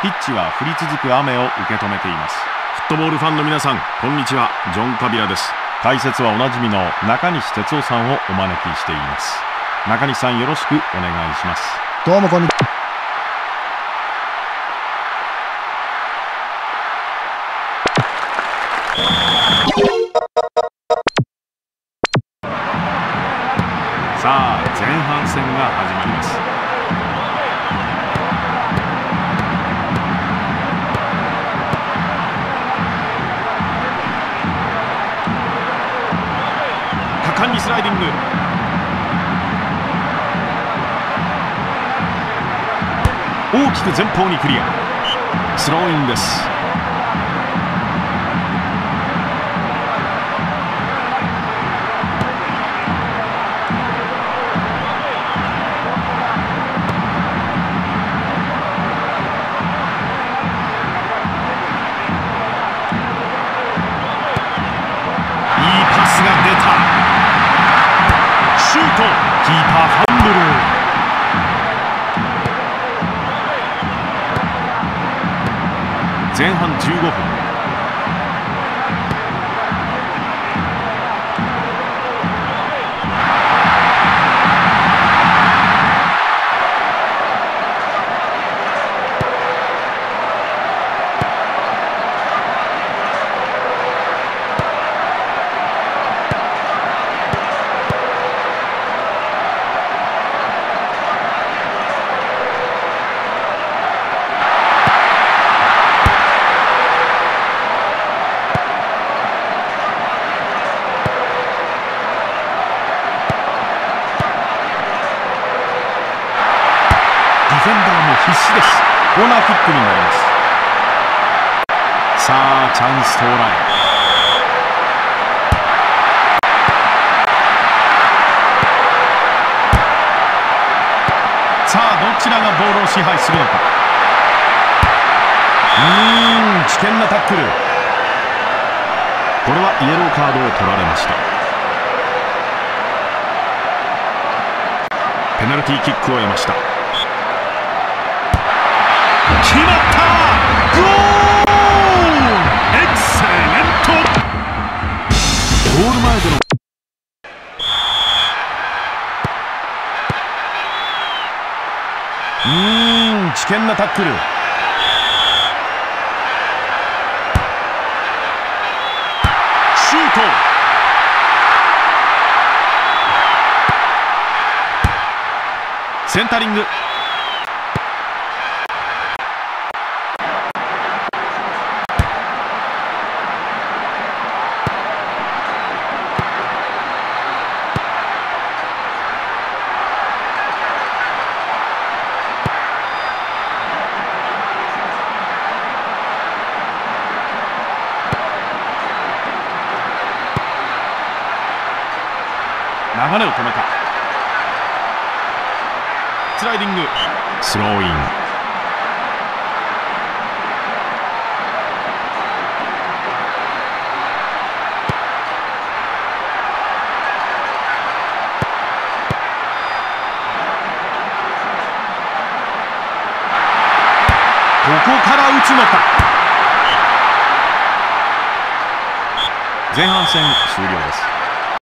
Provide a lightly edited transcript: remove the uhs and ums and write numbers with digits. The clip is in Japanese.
ピッチは降り続く雨を受け止めています。フットボールファンの皆さん、こんにちは。ジョン・カビラです。解説はおなじみの中西哲夫さんをお招きしています。中西さん、よろしくお願いします。 どうもこんにちは。 さあ、前半戦が始まります。果敢にスライディング。大きく前方にクリア。スローインです。シュート、キーパーファンブル。前半15分。ディフェンダーも必死です。コーナーキックになります。さあ、チャンス到来。さあ、どちらがボールを支配するのか。危険なタックル。これはイエローカードを取られました。ペナルティーキックを得ました。決まった！ゴール！エクセレント！ゴール前での危険なタックル。シュート！センタリング。流れを止めた。スライディング。スローイン。ここから打つのか。前半戦終了です。